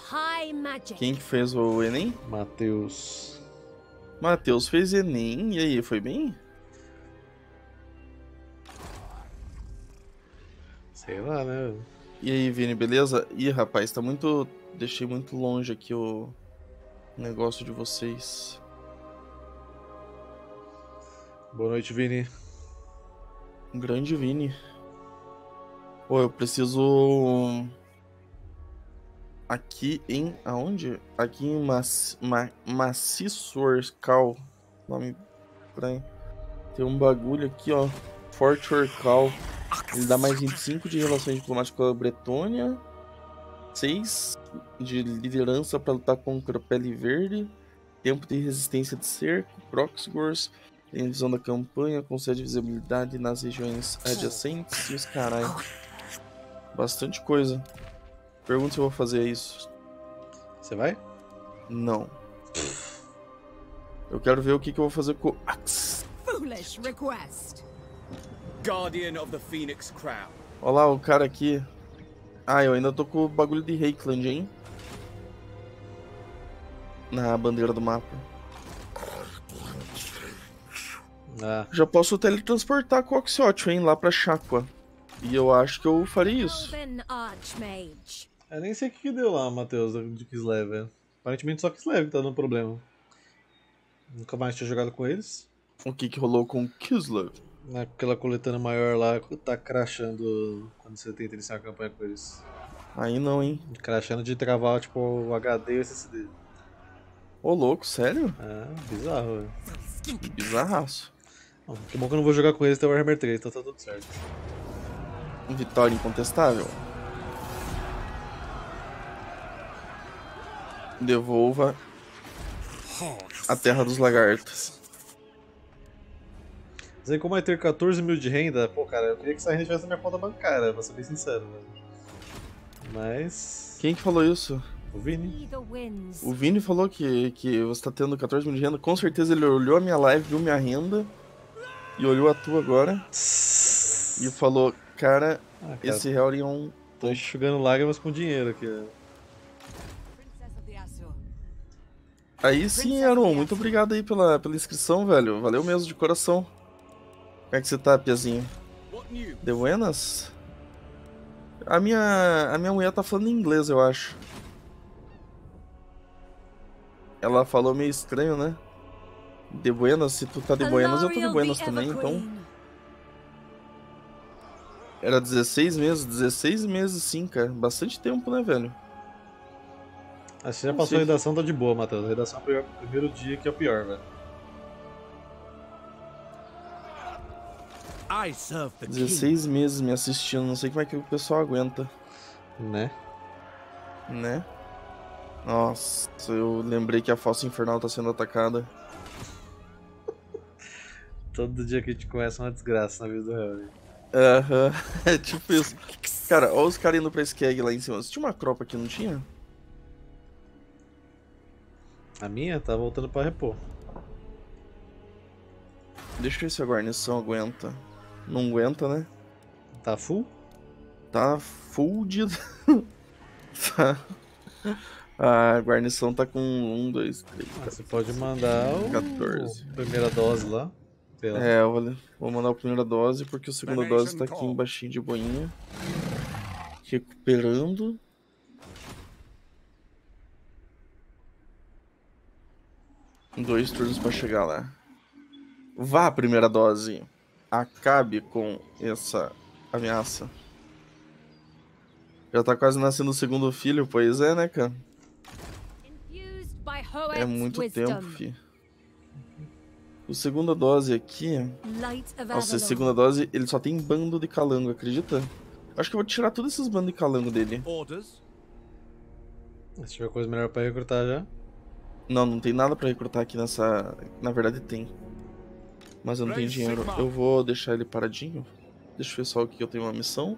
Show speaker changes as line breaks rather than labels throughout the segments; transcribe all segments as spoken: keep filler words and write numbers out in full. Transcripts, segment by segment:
Quem que fez o Enem?
Matheus.
Matheus fez Enem, e aí, foi bem?
Sei lá, né?
E aí, Vini, beleza? Ih, rapaz, tá muito... Deixei muito longe aqui o negócio de vocês.
Boa noite, Vini.
Um grande Vini. Pô, eu preciso... Aqui em... Aonde? Aqui em Maci... Ma... Maciço Orcal. Nome estranho. Tem um bagulho aqui, ó. Forte Orcal. Ele dá mais vinte e cinco de relações diplomáticas com a Bretônia. seis de liderança para lutar contra a Pele Verde. Tempo de resistência de cerco. Proxgors. Tem visão da campanha. Concede visibilidade nas regiões adjacentes. E os caralho. Bastante coisa. Pergunta se eu vou fazer isso.
Você vai?
Não. Eu quero ver o que, que eu vou fazer com o Axe.
Foolish request. Guardian of the Phoenix Crown.
Olha lá o cara aqui. Ah, eu ainda tô com o bagulho de Reikland, hein? Na bandeira do mapa.
Ah.
Já posso teletransportar com o Oxyotio, hein? Lá pra Chaqua. E eu acho que eu faria isso.
Eu nem sei o que, que deu lá, Matheus, de Kislev, velho. Aparentemente só Kislev que tá dando problema. Nunca mais tinha jogado com eles.
O que que rolou com o Kislev?
Aquela coletânea maior lá tá crashando quando você tenta iniciar a campanha com eles.
Aí não, hein?
Crashando de travar, tipo, o H D e o S S D.
Ô, louco, sério?
É, bizarro, velho.
Bizarraço.
Bom, que bom que eu não vou jogar com eles até o Warhammer três, então tá tudo certo.
Vitória incontestável. Devolva a Terra dos Lagartos.
Mas aí, como vai ter quatorze mil de renda, pô, cara, eu queria que essa renda estivesse na minha conta bancária, pra ser bem sincero, velho. Mas...
Quem que falou isso?
O Vini.
O Vini falou que, que você tá tendo quatorze mil de renda. Com certeza ele olhou a minha live, viu minha renda. E olhou a tua agora. E falou, cara,
Ah, cara,
esse real é um...
tô enxugando lágrimas com dinheiro aqui, ó.
Aí sim, Aaron, muito obrigado aí pela, pela inscrição, velho. Valeu mesmo, de coração. Como é que você tá, Piazinho? De buenas? A minha, a minha mulher tá falando em inglês, eu acho. Ela falou meio estranho, né? De buenas, se tu tá de buenas, eu tô de buenas também, então... Era dezesseis meses, dezesseis meses sim, cara. Bastante tempo, né, velho?
Ah, você já passou a redação, tá de boa, Matheus. A redação é o primeiro dia que é o pior, velho.
dezesseis meses me assistindo, não sei como é que o pessoal aguenta.
Né?
Né? Nossa, eu lembrei que a Fossa Infernal tá sendo atacada.
Todo dia que a gente começa é uma desgraça na vida do Harry.
Aham, é tipo isso. Cara, olha os caras indo pra Skeg lá em cima. Você tinha uma cropa aqui, não tinha?
A minha tá voltando pra repor.
Deixa eu ver se a guarnição aguenta. Não aguenta, né?
Tá full?
Tá full de... tá. A guarnição tá com um, dois, três,
Ah, você pode mandar o...
quatorze.
primeira dose lá.
É, eu vou, vou mandar a primeira dose porque a segunda dose tá aqui embaixo de boinha. Recuperando. Dois turnos pra chegar lá. Vá a primeira dose. Acabe com essa ameaça. Já tá quase nascendo o segundo filho, pois é, né, cara? É muito tempo, fi. O segunda dose aqui... Nossa, a segunda dose, ele só tem bando de calango, acredita? Acho que eu vou tirar todos esses bandos de calango dele.
Se tiver coisa melhor pra recrutar já.
Não, não tem nada pra recrutar aqui nessa... Na verdade tem. Mas eu não tenho dinheiro. Eu vou deixar ele paradinho. Deixa eu ver só o que eu tenho uma missão.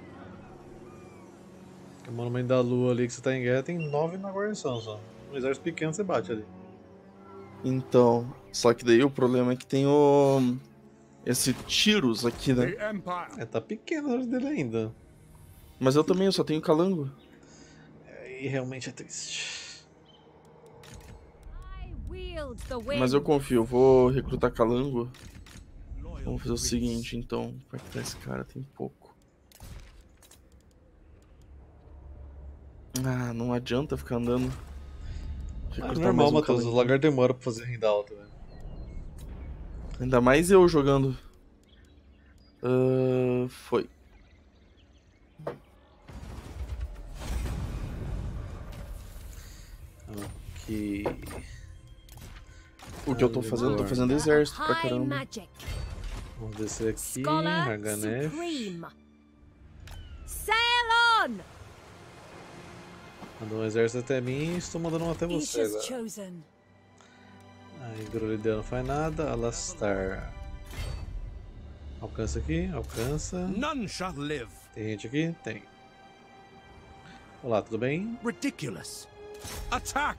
O monumento da lua ali que você tá em guerra tem nove na guarnição só. Um exército pequeno você bate ali.
Então, só que daí o problema é que tem o... Esse Tiros aqui, né?
É, tá pequeno o exército dele ainda.
Mas eu também, eu só tenho calango.
Aí realmente é triste.
Mas eu confio, vou recrutar calango. Vamos fazer o seguinte, então. Pra que esse cara tem pouco. Ah, não adianta ficar andando.
É normal, um Matheus. O lagar demora pra fazer renda alta, velho.
Ainda mais eu jogando. Uh, foi.
Ok.
O que eu tô fazendo? Tô fazendo exército pra caramba.
Vamos descer aqui, Harganef. Mandou um exército até mim e estou mandando um até você agora. Aí, Grolidea não faz nada, Alastar. Alcança aqui, alcança. Tem gente aqui? Tem. Olá, tudo bem?
Ridiculous. Attack!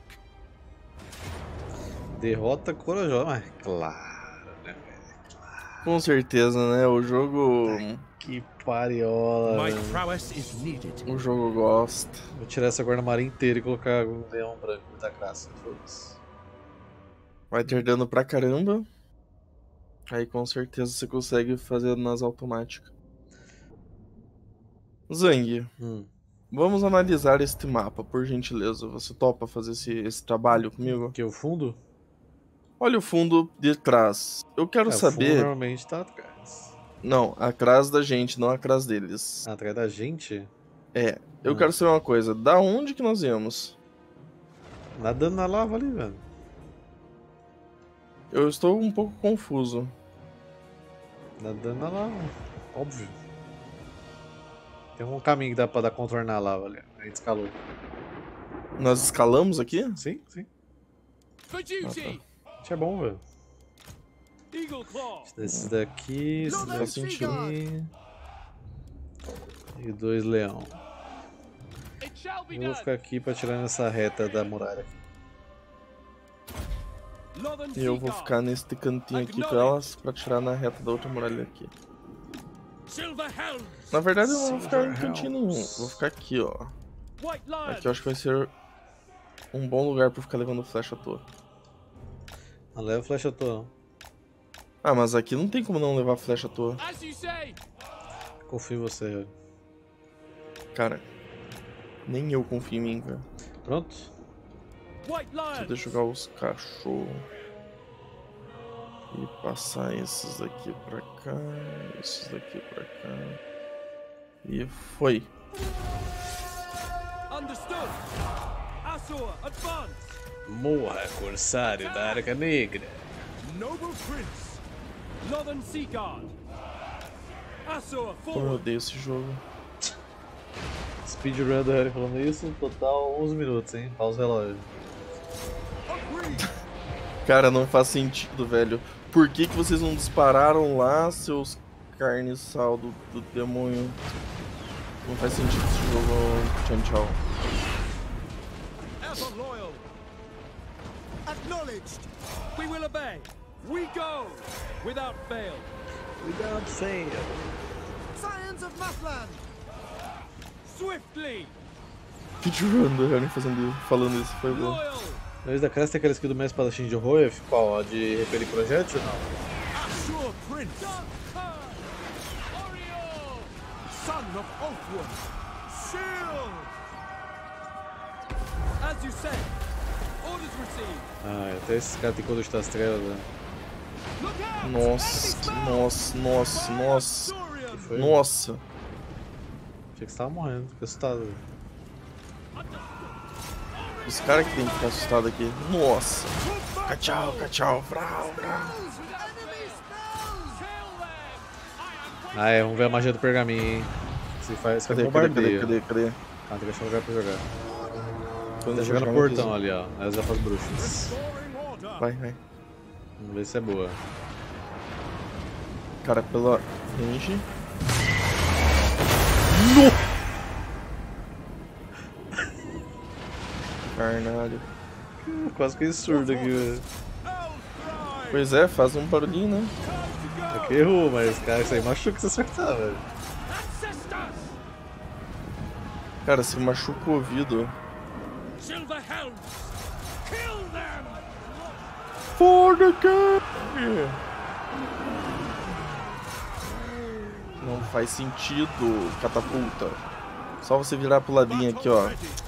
Derrota corajosa, mas claro, né, velho? Claro.
Com certeza, né? O jogo.
Que pariola.
My prowess is needed.
O jogo gosta.
Vou tirar essa guarda-marinha inteira e colocar um leão branco da graça. Foda-se.
Vai ter dano pra caramba. Aí com certeza você consegue fazer nas automáticas. Zang,
hum.
vamos analisar este mapa, por gentileza. Você topa fazer esse, esse trabalho comigo?
Que é o fundo?
Olha o fundo de trás. Eu quero
é,
saber...
O fundo normalmente tá atrás.
Não, atrás da gente, não atrás deles.
Atrás da gente?
É, eu
hum.
quero saber uma coisa. Da onde que nós viemos?
Nadando na lava ali, velho.
Eu estou um pouco confuso.
Nadando na lava, óbvio. Tem um caminho que dá pra dar contornar a lava ali. A gente escalou.
Nós escalamos aqui?
Sim, sim.
Ah, tá.
Isso é bom, velho. Esses daqui, esses daqui. E dois leão. Eu vou ficar aqui pra tirar nessa reta da muralha.
E eu vou ficar nesse cantinho aqui com elas pra tirar na reta da outra muralha aqui. Na verdade eu não vou ficar em cantinho nenhum. Vou ficar aqui, ó. Aqui eu acho que vai ser um bom lugar pra ficar levando flecha à toa.
Não leva flecha à toa, não.
Ah, mas aqui não tem como não levar flecha à toa.
Confio em você, velho.
Cara, nem eu confio em mim, velho.
Pronto?
Deixa eu jogar os cachorros. E passar esses daqui pra cá, esses daqui pra cá. E foi.
Morra, corsário da Arca Negra.
Como eu odeio esse jogo.
Speedrun do Harry falando isso, total onze minutos, hein? Pausa o relógio.
Cara, não faz sentido, velho. Por que que vocês não dispararam lá, seus carniçal do, do demônio? Não faz sentido esse jogo, tchau, tchau.
Acknowledged. We will obey. We go without fail.
Without fail.
Scions of Mathland. Swiftly.
Speedrun do Harry fazendo, falando isso, foi bom.
No da Cresta tem aquela skill do meu espadachim de Roef, qual? A de repelir projétil ou não?
Ashur Prince. Son of Oathwood. Shield. As you say. Orders received.
Ah, até esses caras tem Codus das Trevas, velho.
Nossa, nossa, nossa, nossa.
Foi?
Nossa.
Achei que você tava morrendo, fiquei assustado, velho.
Os caras que tem que ficar assustado aqui. Nossa. Cachau, cachau, vrau, vrau.
Ah, é, vamos ver a magia do pergaminho, hein. Se faz,
Cadê,
cadê,
cadê,
cadê,
cadê, cadê?
Ah, tem que achar um lugar pra jogar.
Quando
Tá jogando no portão ali, ó. As elfas bruxas.
Vai, vai.
Vamos ver se é boa.
Cara, pela range. No! Caralho.
Quase que surdo aqui, velho.
Pois é, faz um barulhinho, né?
Aqui errou, mas cara, isso aí machuca se acertar, velho.
Cara, se machuca o ouvido.
Silver Helms! Kill them!
For the king! Não faz sentido, catapulta. Só você virar pro ladinho aqui, ó.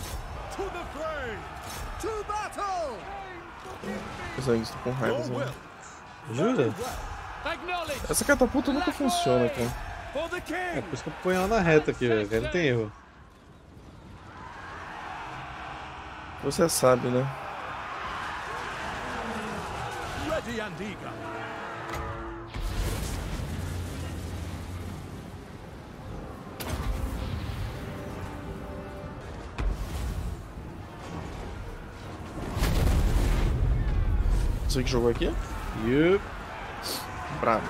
Eu estou com raiva, assim.
Jura?
Essa catapulta nunca funciona, cara.
É por isso que eu ponho ela na reta aqui, velho. Não tem erro.
Você sabe, né?
Ready and eager.
Você que jogou aqui?
Yup.
Bravo.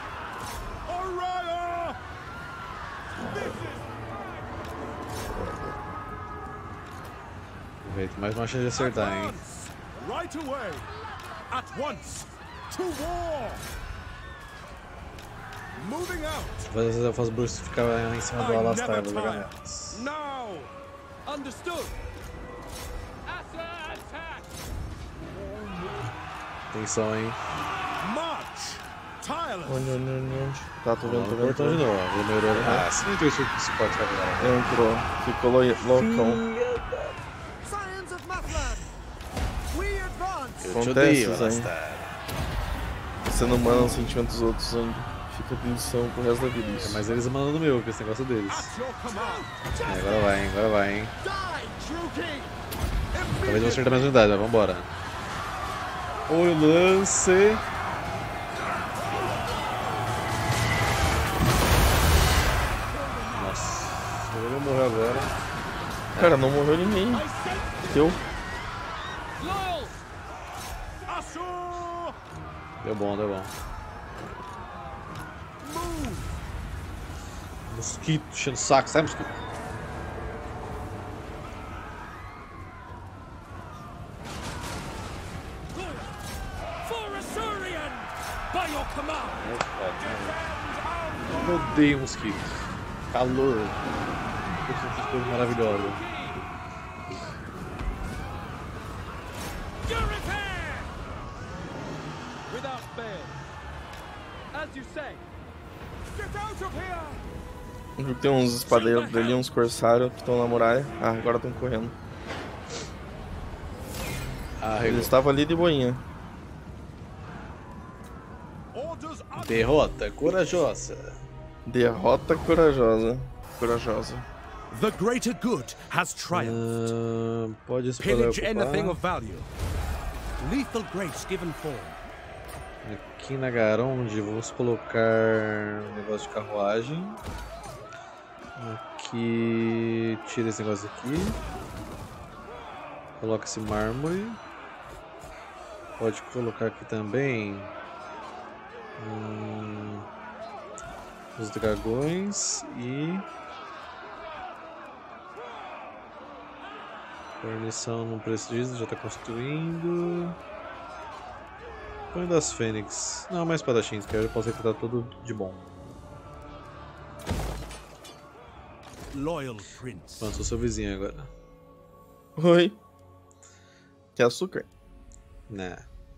Tem mais uma chance de acertar, hein?
Right away. At once. To war. Moving out.
Às vezes eu faço Bruce ficar em cima do Alastar, vou jogar nelas.
Now. Understood.
Atenção, hein?
March. Tireless.
Onde, onde, onde, onde? Tá, tô vendo, tô vendo.
Portão de novo. Demorou. Ah, se não entrou esse suporte agora.
Entrou. Ficou lo loucão.
Eu te odeio, Alastar.
Você não manda o sentimento dos outros, ainda. Fica tensão pro resto da vida. Isso.
É, mas eles mandam no meu, que esse negócio deles. É, agora vai, hein? Agora vai, hein? Talvez eu vou acertar mais unidade, mas vambora. Oi, lance. Nossa, o William morreu agora.
Cara, não morreu ninguém. Deu.
Deu bom, deu bom. Mosquito, enchendo o saco, sai mosquito. Eu odeio mosquito. Calor. Essas coisas maravilhosas.
Tem uns espadeiros dali, uns corsários que estão na muralha. Ah, agora estão correndo.
Ah,
eles estavam ali de boinha.
Derrota corajosa.
Derrota corajosa. Corajosa.
The greater good has triumphed.
Uh, pode
Pillage anything of value. Lethal grace given form.
Aqui na Garonde vamos colocar um negócio de carruagem. Aqui tira esse negócio aqui. Coloca esse mármore. Pode colocar aqui também hum, os dragões e guarnição não precisa, já está construindo. Põe das Fênix. Não, mais espadachins, que eu já posso recrutar tudo de bom.
Loyal Prince.
Pronto, sou seu vizinho agora.
Oi. Quer açúcar?
Né.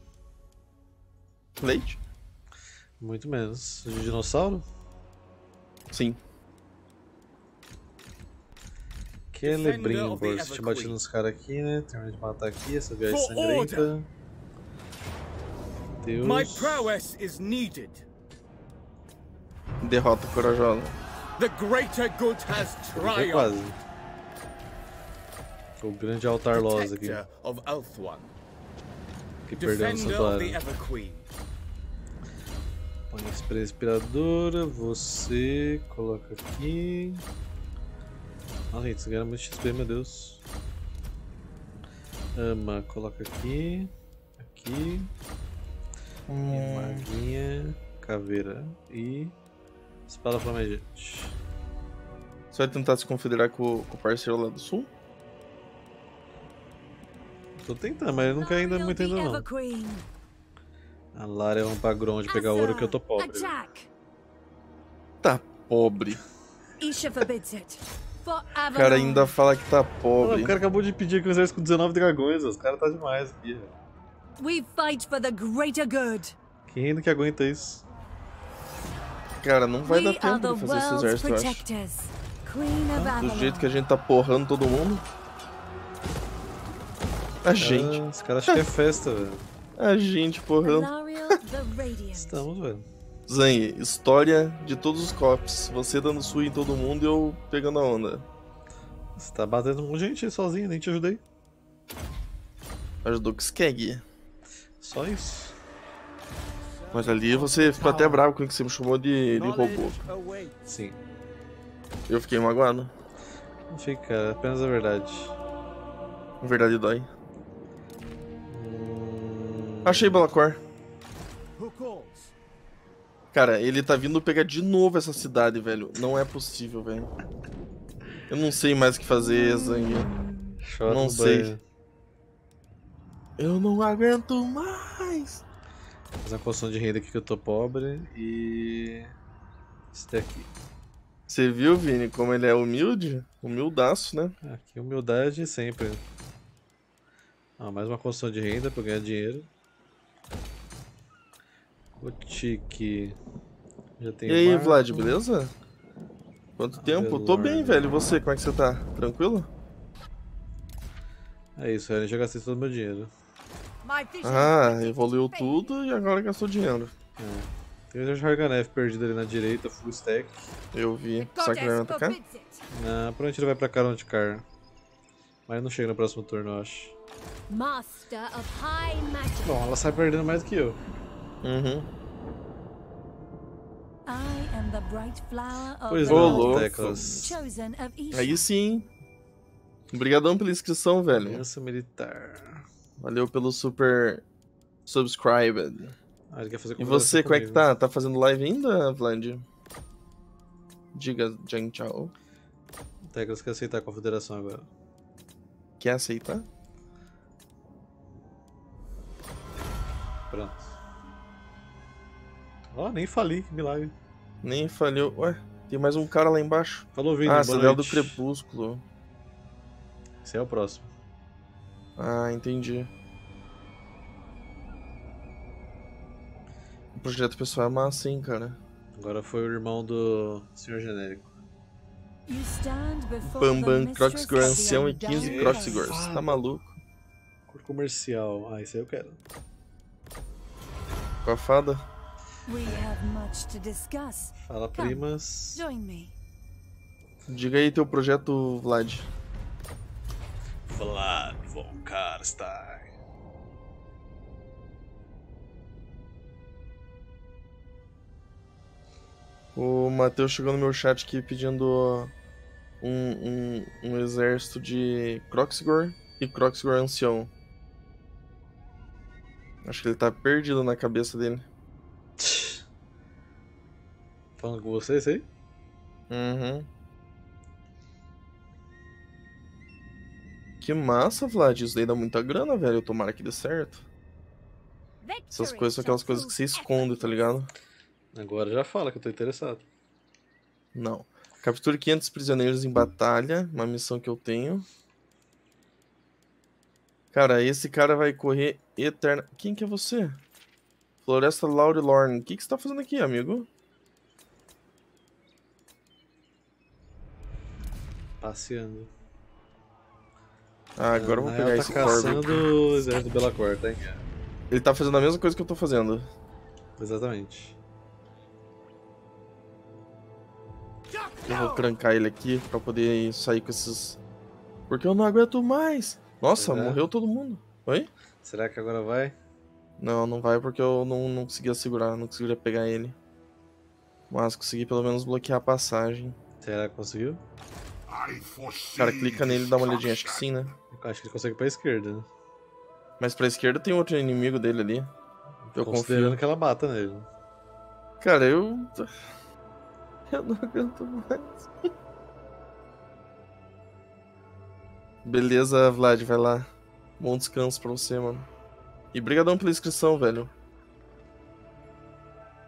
Leite?
Muito menos. De dinossauro?
Sim.
Celebrimbo. Você tinha batido nos caras aqui, né? Termina de matar aqui, essa viagem sangrenta. Deus.
My prowess is needed.
Derrota corajosa.
The greater good has triumphed.
Quase. O grande altar Loz aqui.
Of Elfwan.
Que perdeu no santuário. Põe a spray respiradora. Você coloca aqui. Nossa, gente, isso ganha muito X P, meu Deus. Ama, coloca aqui. Aqui. Hum. Maguinha. Caveira. E. Espada flamejante.
Você vai tentar se confederar com, com o parceiro lá do sul?
Tô tentando, mas ele não quer ainda muito ainda não. A Lara é um pagron de pegar ouro que eu tô pobre.
Tá pobre.
Isha forbids it.
O cara ainda fala que tá pobre.
Não, o cara acabou de pedir que o exército com dezenove dragões. Os caras tá demais aqui.
We fight for the greater good.
Quem ainda que aguenta isso?
Cara, não vai dar tempo de fazer esse exército, eu acho. Do jeito que a gente tá porrando todo mundo. A gente.
Cara, os caras acham que é festa, velho.
A gente porrando.
Estamos, velho.
Zang, história de todos os cops. Você dando sui em todo mundo e eu pegando a onda.
Você tá batendo com gente aí sozinho, nem te ajudei.
Ajudou com o Skeg.
Só isso.
Mas ali você ficou até bravo com o que você me chamou de, de robô.
Sim.
Eu fiquei magoado.
Não fica, apenas a verdade.
A verdade dói.
Hum...
Achei Belacor. Cara, ele tá vindo pegar de novo essa cidade, velho. Não é possível, velho. Eu não sei mais o que fazer, Zang.
Chora
não
no
sei.
banho.
Eu não aguento mais.
Vou fazer uma construção de renda aqui que eu tô pobre. E... esse daqui.
Você viu, Vini, como ele é humilde? Humildaço, né?
Aqui, humildade sempre. Ah, mais uma construção de renda pra eu ganhar dinheiro. Boutique. Já tem
E aí,
barco.
Vlad, beleza? Quanto
Ah,
tempo?
Velor.
Tô bem, velho. E você, como é que você tá? Tranquilo?
É isso, eu já gastei todo o meu dinheiro.
Ah, evoluiu tudo e agora gastou dinheiro.
É. Tem o Harganef perdido ali na direita, full stack.
Eu vi. Será que ele vai me atacar?
Não, provavelmente ele vai pra Caron de Car. Mas não chega no próximo turno, eu acho. Bom, ela sai perdendo mais do que eu.
Uhum.
Pois
não,
teclas.
Aí sim. Obrigadão pela inscrição, velho.
Aliança militar.
Valeu pelo super subscribed.
Ah, ele quer fazer
E você, como é que
comigo.
tá? Tá fazendo live ainda, Vlad? Diga, Jen, tchau.
Teclas quer aceitar a confederação agora.
Quer aceitar?
Pronto. Ó, oh, nem fali, que milagre.
Nem falhou. Ué, tem mais um cara lá embaixo.
Falou, Vini,
Ah,
boa
Cidadela do
noite.
Crepúsculo.
Esse é o próximo.
Ah, entendi. O projeto pessoal é massa, hein, cara.
Agora foi o irmão do senhor genérico.
Bambam, Croxigor ancião e quinze Croxigors. Tá maluco?
Cor comercial. Ah, isso aí eu quero.
Com a fada?
Fala, primas.
Diga aí teu projeto, Vlad.
Vlad von Karstein.
O Matheus chegou no meu chat aqui pedindo um, um, um exército de Croxigor e Croxigor ancião. Acho que ele tá perdido na cabeça dele.
Falando com você, isso aí?
Uhum. Que massa, Vlad. Isso daí dá muita grana, velho. Tomara que dê certo. Essas coisas são aquelas coisas que você esconde, tá ligado?
Agora já fala que eu tô interessado.
Não. Capture quinhentos prisioneiros em batalha. Uma missão que eu tenho. Cara, esse cara vai correr eterna... Quem que é você? Floresta Laurelorn. O que, que você tá fazendo aqui, amigo?
Passeando.
Ah, agora eu vou
Na
pegar
real,
esse
tá
Corvo.
caçando o exército do Belacor, tá?
Ele tá fazendo a mesma coisa que eu tô fazendo.
Exatamente.
Eu vou crancar ele aqui pra poder sair com esses... Porque eu não aguento mais. Nossa,
Será?
morreu todo mundo. Oi?
Será que agora vai?
Não, não vai porque eu não, não conseguia segurar, não conseguia pegar ele. Mas consegui pelo menos bloquear a passagem.
Será que conseguiu?
Cara, clica nele e dá uma olhadinha, acho que sim, né?
Eu acho que ele consegue pra esquerda, né?
Mas pra esquerda tem outro inimigo dele ali. Eu
Considerando
confio.
que ela bata nele.
Cara, eu... Eu não aguento mais. Beleza, Vlad, vai lá. Bom descanso pra você, mano. E brigadão pela inscrição, velho.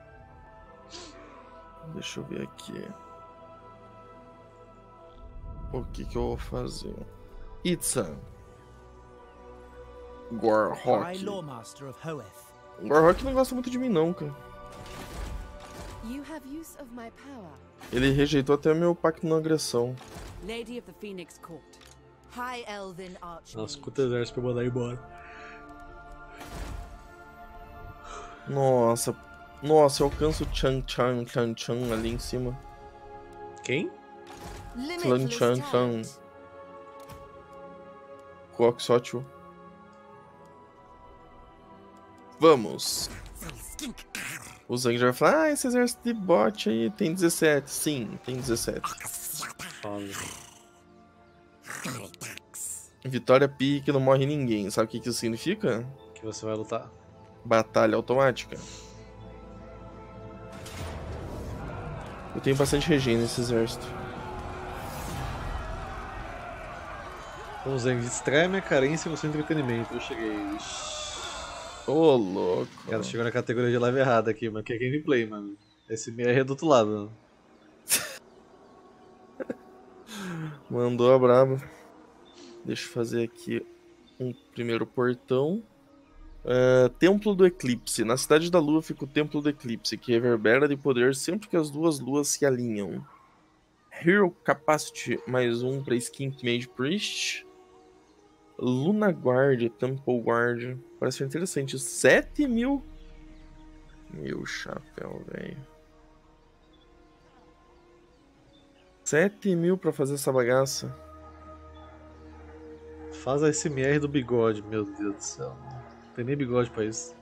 Deixa eu ver aqui. O que que eu vou fazer? Itza. Gorhok. Gorhok não gosta muito de mim não, cara. Ele rejeitou até meu pacto na agressão.
Nossa, quanto exército pra mandar embora.
Nossa. Nossa, eu alcanço o Chan Chan Chan Chan ali em cima.
Quem?
Clan Chan Chan. Quaxote. Vamos. O Zang já vai falar, ah, esse exército de bot aí tem dezessete. Sim, tem dezessete. Vitória pique, não morre ninguém. Sabe o que, que isso significa?
Que você vai lutar.
Batalha automática. Eu tenho bastante regen nesse exército.
O Zang distrai minha carência no seu entretenimento. Eu cheguei.
Ô, oh, louco.
O cara chegou na categoria de live errada aqui, mas que é gameplay, mano. Esse M R é do outro lado, mano.
Mandou a braba. Deixa eu fazer aqui um primeiro portão. Uh, Templo do Eclipse. Na Cidade da Lua fica o Templo do Eclipse, que reverbera de poder sempre que as duas luas se alinham. Hero Capacity, mais um para Skink Mage Priest. Luna Guard, Temple Guard. Parece interessante. sete mil. Meu chapéu, velho. sete mil pra fazer essa bagaça.
Faz a S M R do bigode, meu Deus do céu. Não tem nem bigode pra isso.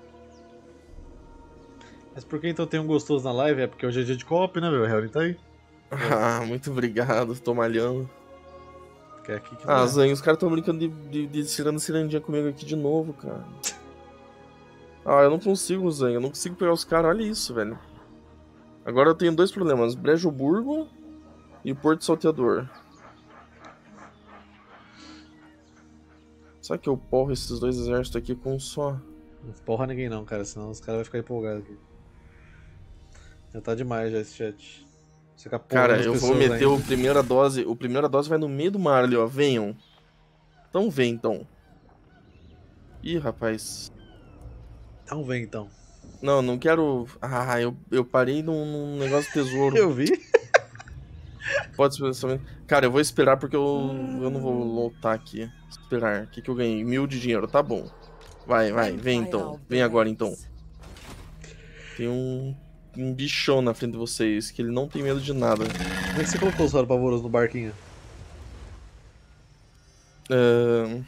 Mas por que então tem um gostoso na live? É porque hoje é dia de co-op, né, meu? O Harry tá aí.
Ah, muito obrigado, tô malhando.
Que é aqui que
ah, Zan, os caras tão brincando de, de, de tirando cirandinha comigo aqui de novo, cara. Ah, eu não consigo, Zan, eu não consigo pegar os caras, olha isso, velho. Agora eu tenho dois problemas, Brejoburgo e o Porto Salteador. Será que eu porro esses dois exércitos aqui com um só?
Não porra ninguém não, cara, senão os caras vão ficar empolgados aqui. Já tá demais já esse chat.
Cara, eu vou meter ainda. o primeira dose. O primeira dose vai no meio do mar ali, ó. Venham. Então vem, então. Ih, rapaz.
Então vem, então.
Não, não quero... Ah, eu, eu parei num, num negócio de tesouro.
Eu vi.
Pode ser. Cara, eu vou esperar porque eu, eu não vou lutar aqui. Esperar. O que, que eu ganhei? Mil de dinheiro. Tá bom. Vai, vai. Vem, então. Vem agora, então. Tem um... um bichão na frente de vocês, que ele não tem medo de nada.
Como é que você colocou os pavorosos no barquinho?
Uh...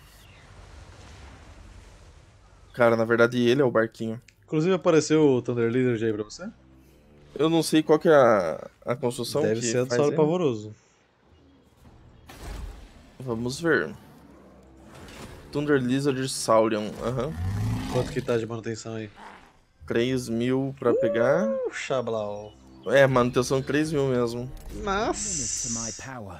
Cara, na verdade ele é o barquinho.
Inclusive apareceu o Thunder Lizard aí pra você?
Eu não sei qual que é a, a construção.
Deve
que
ser a do
faz
Sauro
ele.
Pavoroso.
Vamos ver. Thunder Lizard Saurian. Uhum.
Quanto que tá de manutenção aí?
três mil pra pegar.
Uh, Xablau.
É, manutenção três mil mesmo.
Nossa.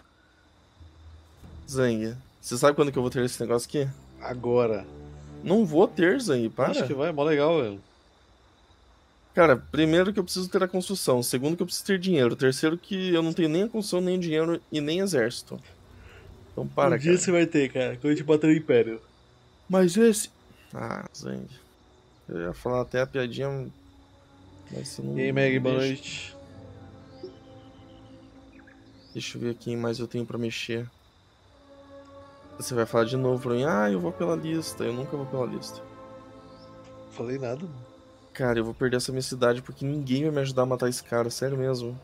Zang, você sabe quando que eu vou ter esse negócio aqui?
Agora.
Não vou ter, Zang, para.
Acho que vai, é mó legal, velho.
Cara, primeiro que eu preciso ter a construção. Segundo que eu preciso ter dinheiro. Terceiro que eu não tenho nem a construção, nem dinheiro e nem exército. Então para,
um dia
cara.
você vai ter, cara, quando a gente bater no Império.
Mas esse... Ah, Zang. Eu ia falar até a piadinha, mas você não...
E aí, Meg, boa noite.
Deixa eu ver quem mais eu tenho pra mexer. Você vai falar de novo pra mim, ah, eu vou pela lista. Eu nunca vou pela lista.
Falei nada, mano.
Cara, eu vou perder essa minha cidade porque ninguém vai me ajudar a matar esse cara, sério mesmo.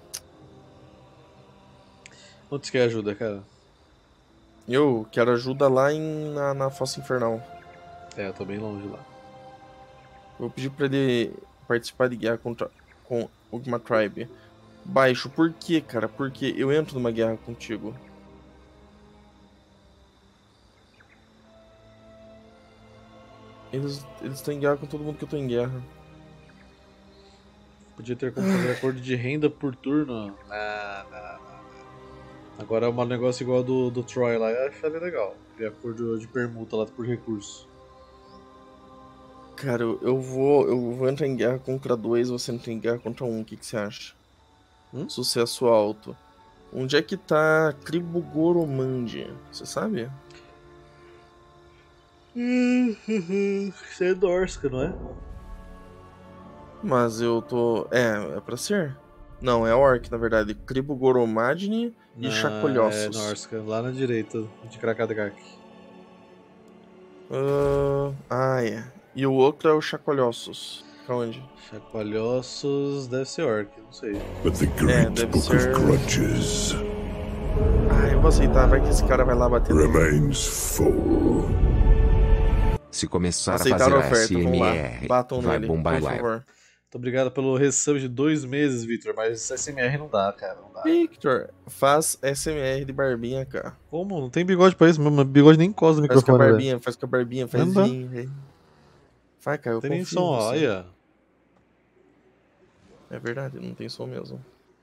Onde você quer ajuda, cara?
Eu quero ajuda lá em, na, na Fossa Infernal.
É, eu tô bem longe lá.
Vou pedir pra ele participar de guerra contra com uma tribe. Baixo, por quê, cara? Porque eu entro numa guerra contigo. Eles estão em guerra com todo mundo que eu tô em guerra.
Podia ter como fazer acordo de renda por turno. Não, não, não. Agora é um negócio igual do, do Troy lá, eu acharia legal. Ter acordo de permuta lá por recurso.
Cara, eu, eu vou eu vou entrar em guerra contra dois, você entra em guerra contra um. O que, que você acha?
Hum?
Sucesso alto. Onde é que tá Tribugoromandi? Você sabe?
Isso é Norska, não é?
Mas eu tô... É, é pra ser? Não, é Orc, na verdade. Tribugoromadni e
Não,
Chacolhossos.
É Norska, lá na direita de Krakadrak.
Uh... Ah, é. E o outro é o Chacolhossos. Pra onde?
Chacoalhoços deve ser Orc, não sei.
But the
É,
great
deve
book
ser...
of grudges
Ah, eu vou aceitar. Vai que esse cara vai lá bater.
remains full.
Se começar
Aceitaram
a
a
fazer
oferta, vamos lá.
A S M R,
Batam
vai
nele,
bombar
por
lá.
favor.
Muito obrigado pelo resub de dois meses, Victor, mas S M R não dá, cara, não dá.
Victor, faz S M R de barbinha, cara.
Como? Não tem bigode pra isso, meu bigode nem encosta no
Faz com a
microfone, velho.
barbinha, faz com a barbinha, faz
Não dá.
vir, velho. Vai, cara, eu
Tem nem
confio
som,
em
ó,
você.
aí, ó.
É verdade, não tem som mesmo.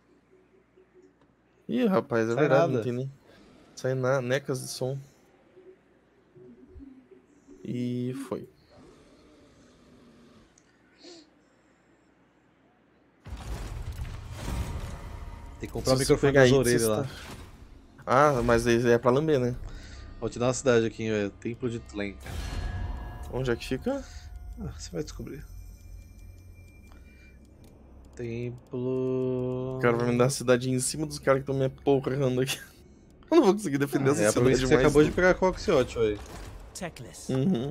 Ih, rapaz, é
Sai
verdade,
nada.
não tem nem... Sai na... necas de som. E foi.
Tem que comprar o
Se você
microfone
pegar
das
aí,
orelhas
você
lá.
tá- Ah, mas aí é pra lamber, né?
Vou te dar uma cidade aqui, velho. Templo de Tlenka.
Onde é que fica?
Ah, você vai descobrir. Templo...
O cara vai me dar a cidade em cima dos caras que estão me porrando aqui. Eu não vou conseguir defender
Ah,
essa
é a
cidade
província que você
mais.
acabou de pegar com o Oxiote, velho.
Teclis.
Uhum.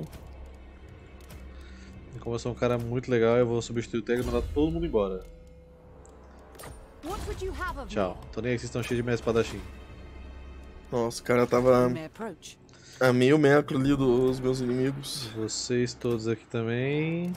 E como eu sou um cara muito legal, eu vou substituir o Teg e mandar todo mundo embora.
What would you have of
Tchau. Tô nem aí que vocês estão cheios de minha espadachim.
Nossa, o cara tava
me? May approach.
a meio metro ali dos meus inimigos.
Vocês todos aqui também.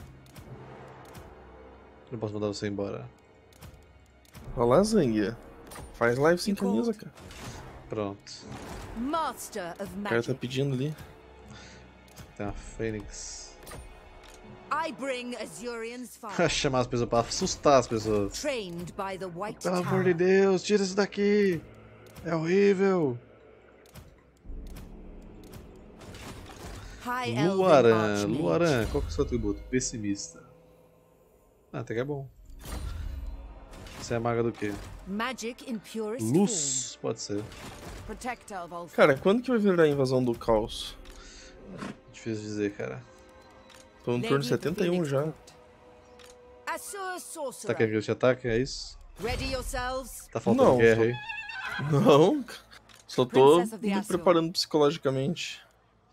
Não posso mandar você embora.
Olha lá, Zangia. Faz live sem
You called?
camisa, cara.
Pronto.
Master of
O cara tá
magic.
pedindo ali.
Tem uma Fênix.
I bring Azurian's fire.
Chamar as pessoas pra assustar as pessoas.
Trained by the White
Pelo
Tower.
amor de Deus, tira isso daqui! É horrível!
High Elven
Luaran,
Archmage.
Luaran, qual que é o seu atributo? Pessimista. Ah, até que é bom. Você é maga do quê?
Magic in purest
Luz, pode ser.
form. Protector of all
Cara, quando que vai vir a invasão do caos?
Difícil dizer, cara.
Tô no
Lady
turno
of the
setenta e um
Phoenix
já.
Court. Assur
Tá
Sorcerer.
querendo que eu te ataque? É isso?
Ready yourselves.
Tá faltando
Não,
guerra
só-
aí?
Não, só tô
Princess of the
me
Azure.
preparando psicologicamente.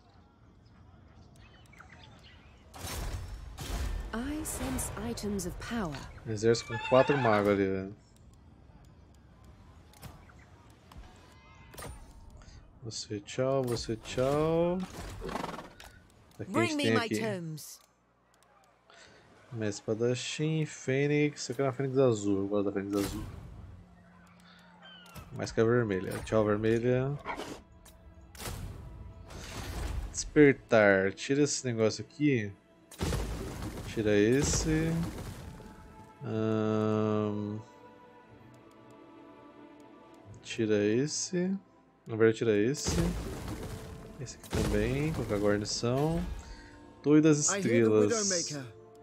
I sense items of power.
Exército com quatro magos ali, velho. Você tchau, você tchau. Aqui a
Bring
gente
me
tem
my
aqui.
tomes.
Mestre espadachim, Fênix. Eu quero uma Fênix azul, eu gosto da Fênix azul. Mais que a vermelha. Tchau, vermelha. Despertar. Tira esse negócio aqui. Tira esse. Ahn, Tira esse. Na verdade, tira esse. Esse aqui também. Colocar a guarnição. Torre das
I hear the
Estrelas.
Widowmaker.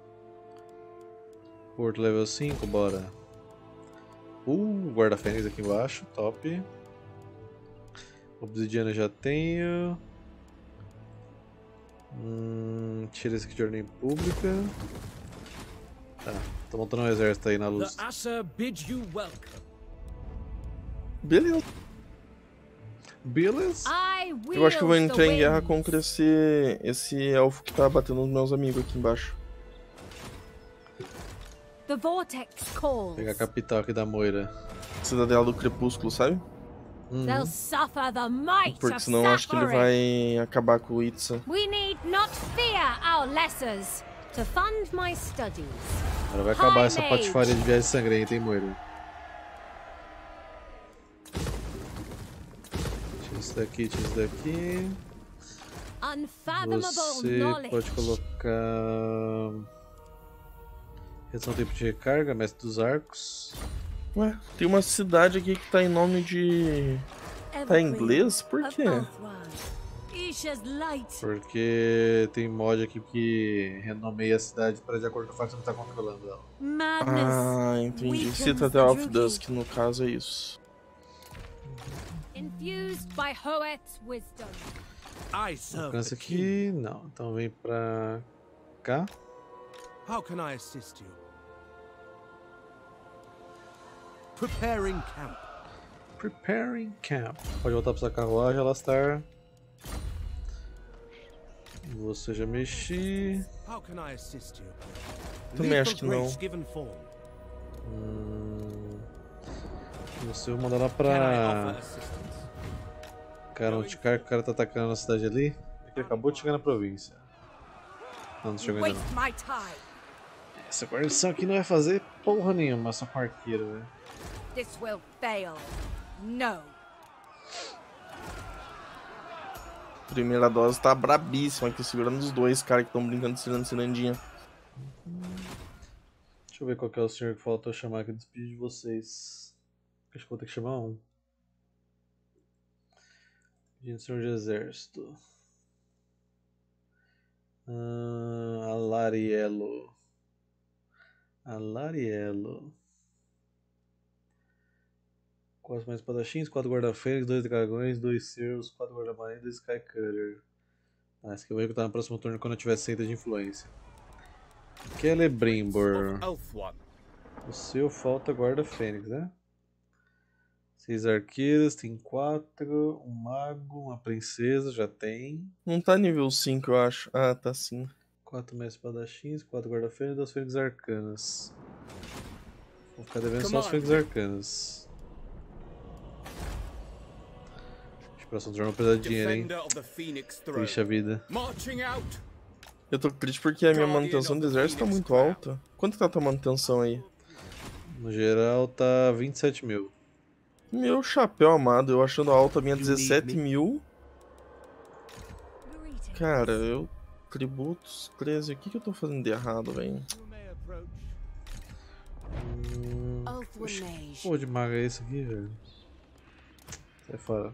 Porto level cinco, bora. Uh, guarda-fênix aqui embaixo, top. Obsidiana já tenho. Hum, tira esse aqui de ordem pública. Tá, tô montando um exército aí na luz.
The Asa bid you welcome.
Beleza.
Beleza?
I
Eu acho que eu vou
wield the
entrar em guerra
winds.
contra esse, esse elfo que tá batendo nos meus amigos aqui embaixo.
The vortex calls.
Pegar a capital aqui da Moira.
Cidadela do Crepúsculo, sabe?
Uhum.
They'll suffer the might
Porque
of
senão eu acho que ele
suffering.
vai acabar com o Itza.
We need not fear our lessers to fund my studies.
Agora vai acabar
High
essa
Mage.
patifaria de viagem sangrenta, hein, Moira? Tira isso daqui, tira isso daqui.
Unfathomable
Você
knowledge.
pode colocar. Redução do tempo de recarga, mestre dos arcos.
Ué, tem uma cidade aqui que tá em nome de... Tá em inglês? Por quê?
Isha's light.
Porque tem mod aqui que renomeia a cidade para de acordo com a facção que tá controlando ela.
Madness.
Ah, entendi.
weakens
Citadel
the
of
Druid.
Dusk, no caso, é isso.
Infused by Hoet's wisdom.
I serve
Alcança
the king.
aqui. Não, então vem pra cá.
How can I assist you? Preparing camp.
Preparing camp. Pode voltar pra sua carruagem, Alastar. Você já mexi.
How can I assist you?
Também acho que não.
Given form.
Hum, você vai mandar lá
Can I
pra
offer assistance?
cara, onde o cara, o cara tá atacando a cidade ali. Ele acabou de chegar na província. Não, não chegou ainda
Waste
não.
my time.
Essa guarnição aqui não vai fazer porra nenhuma, só com arqueiro, velho.
This will fail. No.
Primeira dose tá brabíssima aqui, segurando os dois caras que estão brincando de ciranda cirandinha.
Deixa eu ver qual que é o senhor que faltou chamar aqui, despedir de vocês. Acho que vou ter que chamar um. Gente, senhor de exército. Ah, Alariello. Alariello. Quatro mais espadachins, quatro guarda-fênix, dois dragões, dois cervos, quatro guarda-marinha e dois skycutter. Ah, esse aqui eu vou recrutar no próximo turno quando eu tiver seita de influência. Celebrimbor.
Elf one.
O seu falta guarda-fênix, né? Seis arqueiras, tem quatro, um mago, uma princesa, já tem.
Não tá nível cinco, eu acho. Ah, tá sim.
Quatro mais espadachins, quatro guarda-fênix e duas fênix arcanas. Vou ficar devendo só as fênix arcanas. Próximo turno eu vou precisar de dinheiro, hein?
Defender of the Phoenix throne.
Puxa a vida.
Marching out.
Eu tô triste porque a minha manutenção do exército tá muito alta. Quanto tá a tua manutenção aí?
No geral tá vinte e sete mil.
Meu chapéu amado, eu achando alta a minha dezessete mil. Cara, eu... Tributos, treze, o que que eu tô fazendo de errado, velho?
You may approach.
Hum...
Ulthwyn Mage.
Pô, de maga é esse aqui, velho? Sai fora.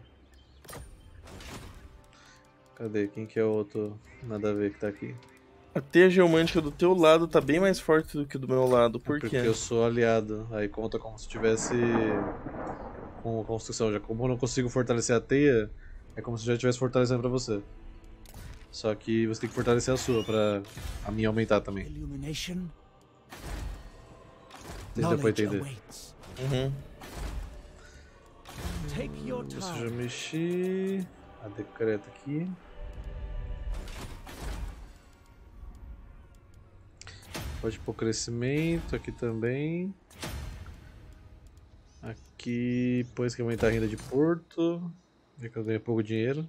Cadê? Quem que é o outro nada a ver que tá aqui?
A teia geomântica do teu lado tá bem mais forte do que do meu lado, por
Porque
quê?
eu sou aliado, aí conta como se tivesse com construção. Já como eu não consigo fortalecer a teia, é como se já estivesse fortalecendo pra você. Só que você tem que fortalecer a sua pra a minha aumentar também.
Illumination.
Vocês deu pra
Knowledge
entender.
awaits.
Uhum.
Take your
Isso já
time.
mexi. A decreta aqui. Pode pôr crescimento aqui também. Aqui, depois que aumentar a renda de porto. Ver que eu ganho pouco dinheiro.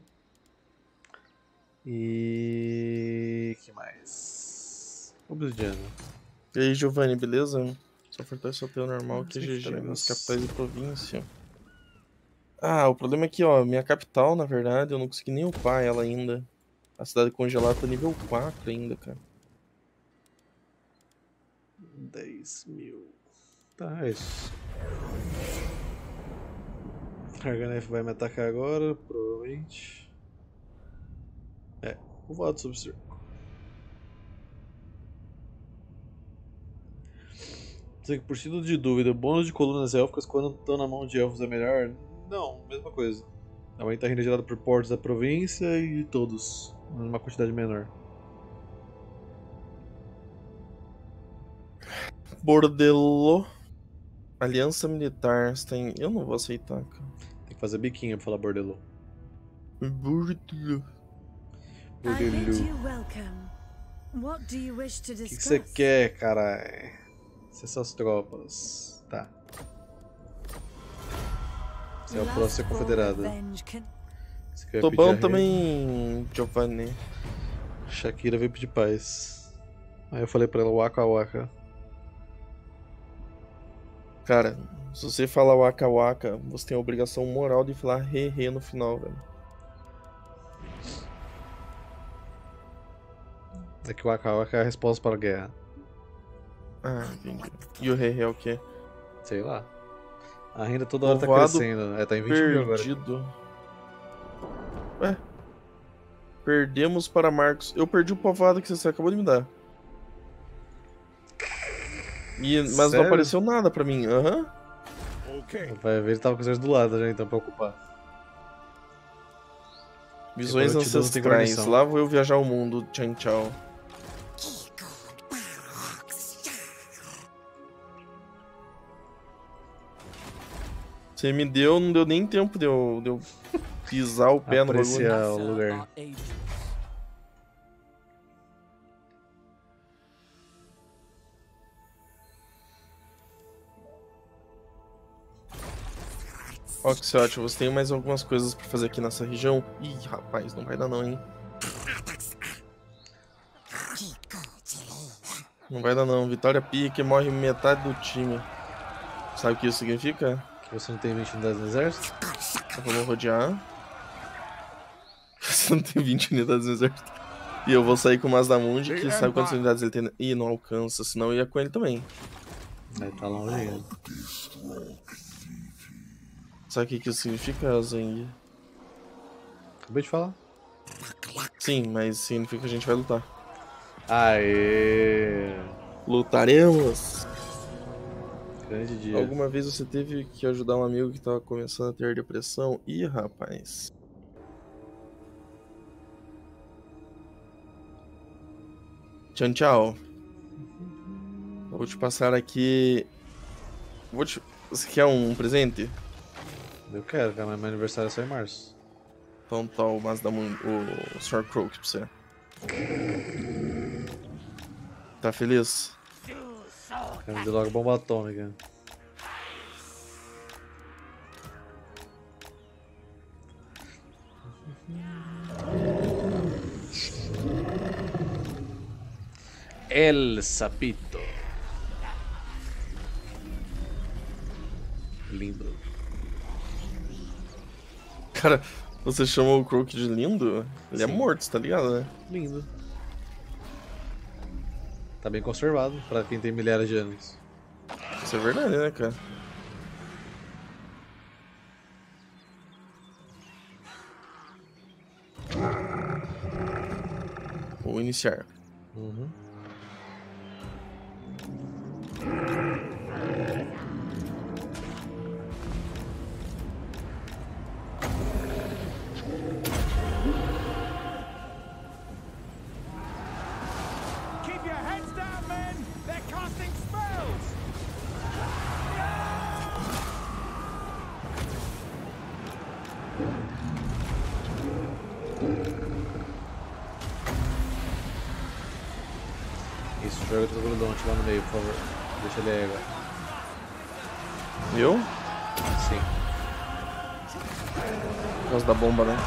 E... que mais? Obsidiana.
E aí, Giovanni, beleza? Só fortalece o teu normal,
Ah,
que é
sim,
G G,
tá
nas
bem.
capitais de província. Ah, o problema é que, ó, minha capital, na verdade, eu não consegui nem upar ela ainda. A cidade congelada tá nível quatro ainda, cara.
dez mil. Tá, é isso. Arganef vai me atacar agora, provavelmente. É, o voto sob cerco. Dizer que por símbolo de dúvida, o bônus de colunas élficas quando estão na mão de elfos é melhor? Não, mesma coisa. Aumenta a renda gerada por portos da província e de todos, numa quantidade menor.
Bordelô. Aliança Militar. Você tem... Eu não vou aceitar, cara.
Tem que fazer biquinho pra falar bordelô.
Bordelô.
I bid
Bordelô.
you welcome. What do you wish to
O que
discuss?
você quer, caralho? Acessar as tropas. Tá. Você é o
Lust
próximo ser
for
confederado.
revenge can-
Você quer
Tô
pedir
bom
a renda?
também, Giovanni.
Shakira veio pedir paz. Aí eu falei pra ela, waka waka.
Cara, se você falar waka waka, você tem a obrigação moral de falar he he no final, velho.
É que waka waka é a resposta para a guerra.
Ah, entendi. E o he he é o quê?
Sei lá. A renda toda hora tá
Povoado
crescendo. É, tá em vinte mil agora.
Perdido. Ué? Perdemos para Marcos. Eu perdi o povoado que você acabou de me dar. E, mas
Sério?
não apareceu nada pra mim. Aham.
Vai ver, ele tava com os exércitos do lado já, então, pra ocupar.
Visões ancestrais. Lá vou eu viajar o mundo, tchau, tchau. Você me deu, não deu nem tempo de eu, de eu pisar o pé no bagulho.
Apreciar o lugar.
Oxiote, você tem mais algumas coisas pra fazer aqui nessa região? Ih, rapaz, não vai dar não, hein? Não vai dar não. Vitória pique, morre metade do time. Sabe o que isso significa?
Que você não tem vinte unidades no exército?
Então vamos rodear. Você não tem vinte unidades no exército. E eu vou sair com o Mazdamundi, que sabe quantas unidades ele tem. Ih, não alcança, senão eu ia com ele também.
Vai tá longe ainda.
Sabe o que, que isso significa, Zeng?
Acabei de falar.
Sim, mas significa que a gente vai lutar.
Aê!
Lutaremos!
Grande dia.
Alguma vez você teve que ajudar um amigo que tava começando a ter depressão? Ih, rapaz. Tchau, tchau. Vou te passar aqui... Vou te... Você quer um presente?
Eu quero, cara, mas meu aniversário é só em março.
Então tá o Mazdamundi, o senhor Croak pra você. Tá feliz?
Quero me dar logo bomba atômica. El Sapito. Lindo.
Cara, você chamou o Croak de lindo? Ele Sim. é morto, tá ligado, né?
Lindo. Tá bem conservado pra quem tem milhares de anos.
Isso é verdade, né, cara? Vou iniciar.
Uhum. Isso, joga outro grudonte lá no meio, por favor. Deixa ele aí agora.
Eu?
Sim.
Por causa da bomba, né?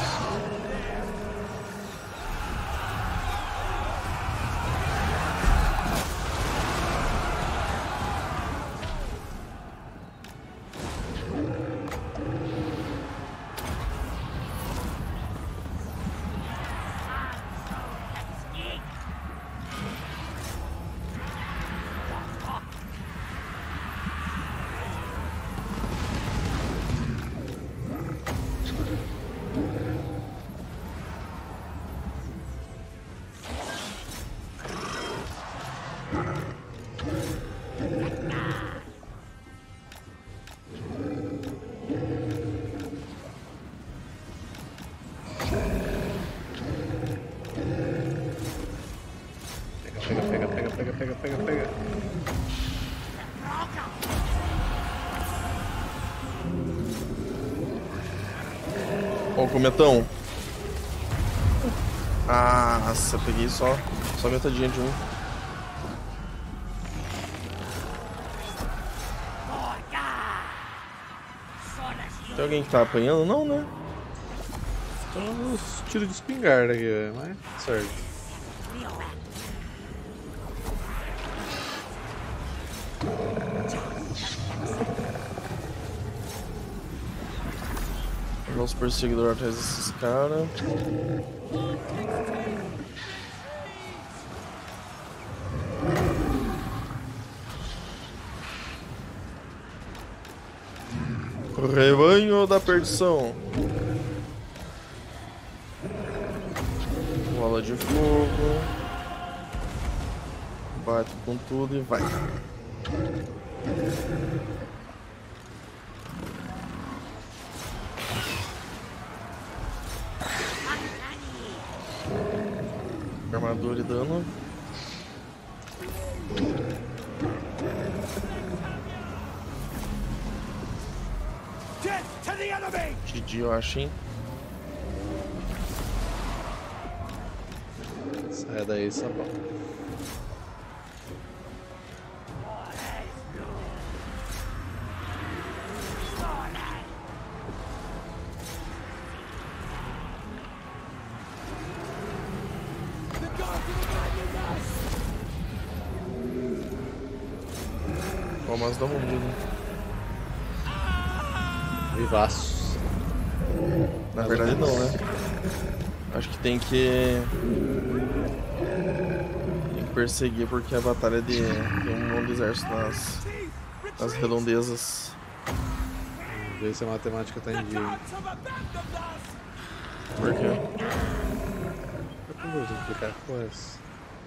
Pega, pega, pega, pega, pega, pega.
Ó o cometão. Ah, nossa, peguei só, só metadinha de um. Tem alguém que tá apanhando? Não, né?
Então os tiros de espingarda aqui, velho, mas certo.
Nosso perseguidor atrás desses caras. Rebanho da perdição. Bola de fogo. Bate com tudo e vai. dor e dano. G G, eu acho, hein?
Sai daí, sabão.
Ó, mas dá um mundo.
Vivaço.
Na verdade não, né? Acho que tem que... Tem que perseguir porque a batalha de... tem um monte de exército nas... nas redondezas.
Vamos ver se a matemática tá em dia.
Por quê?
Eu vou explicar com essa.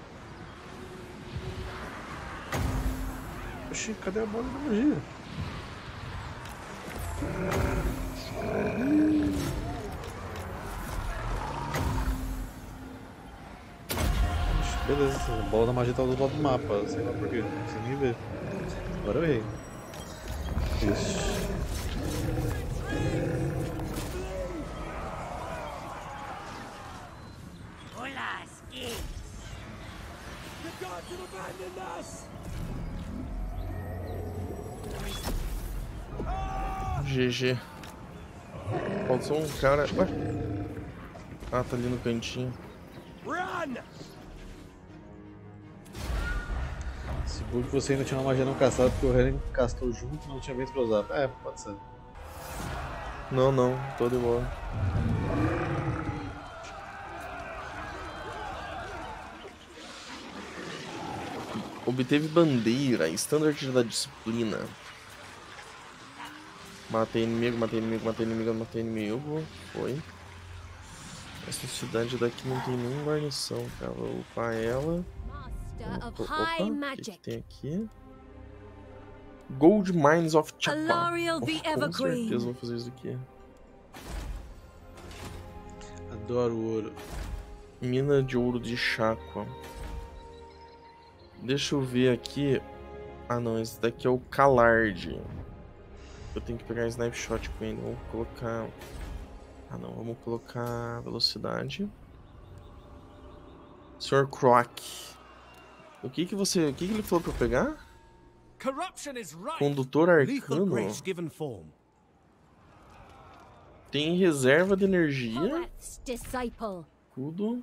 Oxi, cadê a bola da magia? Oxi, beleza, a bola da magia tá do lado do mapa, sei lá porquê, não consigo nem ver. Agora eu errei. Isso.
G G. Faltou um cara... Ué? Ah, tá ali no cantinho.
Seguro que você ainda tinha uma magia não castada porque o Helen castou junto e não tinha vento pra usar. É, pode ser.
Não, não. Tô de boa. Obteve bandeira. Standard da disciplina. Matei inimigo, matei inimigo, matei inimigo, matei inimigo. Foi. Essa cidade daqui não tem nenhuma guarnição, cara. Vou upar ela. Opa, o que, que tem aqui? Gold Mines of Chapa. Oh, com certeza vou fazer isso aqui.
Adoro ouro.
Mina de ouro de Chaqua. Deixa eu ver aqui. Ah não, esse daqui é o Calard. Eu tenho que pegar snapshot com ele. Vamos colocar... Ah não, vamos colocar velocidade. senhor Croak. O que que você... O que que ele falou pra eu pegar? Condutor arcano. Tem reserva de energia. Tudo.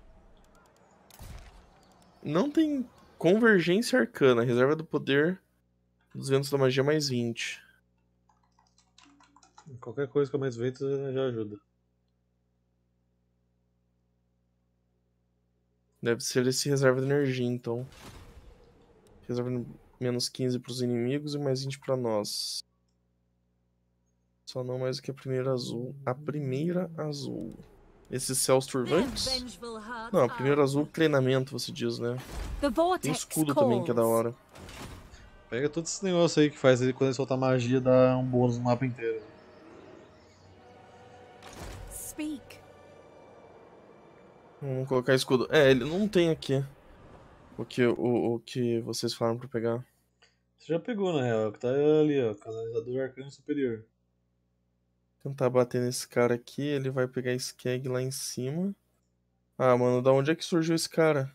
Não tem convergência arcana. Reserva do poder. duzentos da magia mais vinte.
Qualquer coisa que eu mais vento já ajuda.
Deve ser esse reserva de energia, então. Reserva menos quinze para os inimigos e mais vinte para nós. Só não mais do que a primeira azul. A primeira azul. Esses céus turvantes? Não, a primeira azul, treinamento, você diz, né? Tem escudo também, que é da hora.
Pega todo esse negócio aí que faz ele, quando ele soltar magia, dá um bônus no mapa inteiro.
Speak.
Vamos colocar escudo. É, ele não tem aqui o que, o, o que vocês falaram pra pegar.
Você já pegou, na real, que tá ali, ó, canalizador arcano superior.
Tentar bater nesse cara aqui, ele vai pegar Skeg lá em cima. Ah, mano, da onde é que surgiu esse cara?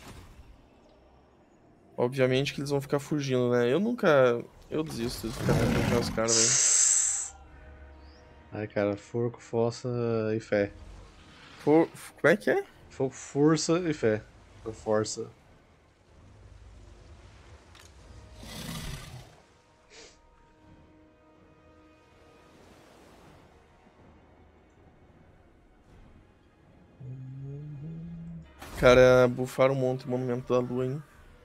Obviamente que eles vão ficar fugindo, né? Eu nunca... Eu desisto de ficar tentando os caras, velho.
Ai, cara, forco, força e fé.
For... Como é que é?
For... Força e fé. Ou força.
Cara, bufaram um monte o monumento da lua, hein?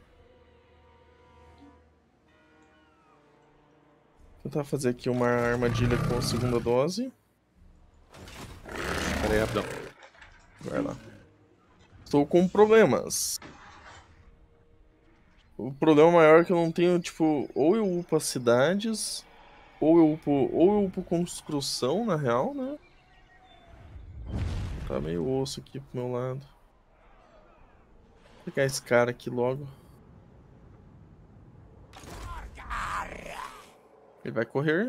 Vou tentar fazer aqui uma armadilha com a segunda dose.
Pera aí, rapidão.
Vai lá. Estou com problemas. O problema maior é que eu não tenho, tipo, ou eu upo as cidades, ou eu upo, ou eu upo construção, na real, né? Tá meio osso aqui pro meu lado. pegar esse cara aqui logo. Ele vai correr.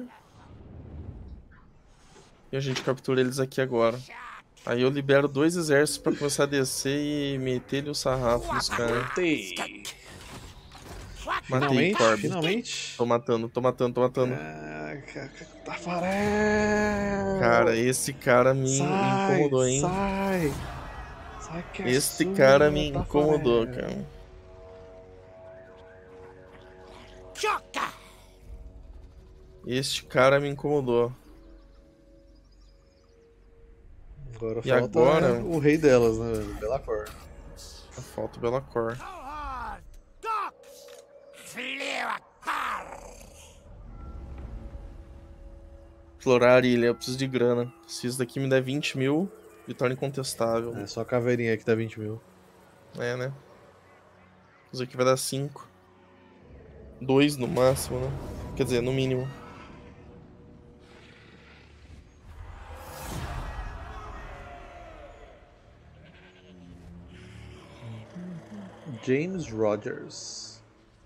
E a gente captura eles aqui agora. Aí eu libero dois exércitos pra começar a descer e meter-lhe o sarrafo nos caras.
Matei.
Matei,
Finalmente,
Corby.
finalmente.
Tô matando, tô matando, tô matando.
Ah, Tafarel.
Cara, esse cara me
sai,
incomodou, hein?
Sai. Sai que é
Esse
sua,
cara me
Tafarel.
incomodou, cara. Este cara me incomodou.
Agora
E
falta
agora?
o rei delas, né, velho? Belacor.
Falta o Belacor. Explorar a ilha, eu preciso de grana. Se isso daqui me der vinte mil, vitória incontestável.
É só a caveirinha aqui dá vinte mil.
É, né? Isso aqui vai dar cinco. dois no máximo, né? Quer dizer, no mínimo.
James Rogers.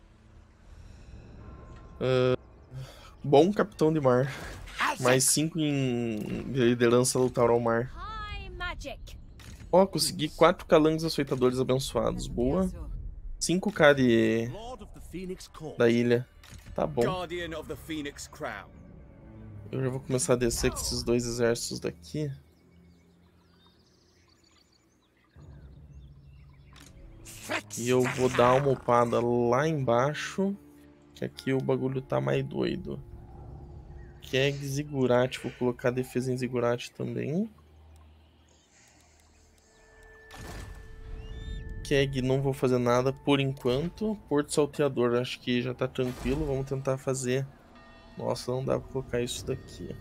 Uh, bom capitão de mar. Mais cinco em liderança lutar ao mar. Ó, oh, consegui quatro calangos açoitadores abençoados. Boa. cinco K de... da ilha. Tá bom. Eu já vou começar a descer com esses dois exércitos daqui. E eu vou dar uma upada lá embaixo. Que aqui o bagulho tá mais doido. Keg, Ziggurat. Vou colocar defesa em Ziggurat também. Keg, não vou fazer nada por enquanto. Porto Salteador, acho que já tá tranquilo. Vamos tentar fazer... Nossa, não dá pra colocar isso daqui.